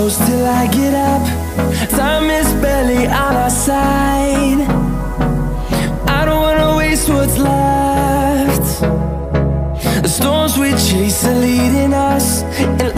close till I get up. Time is barely on our side. I don't wanna waste what's left. The storms we chase are leading us, and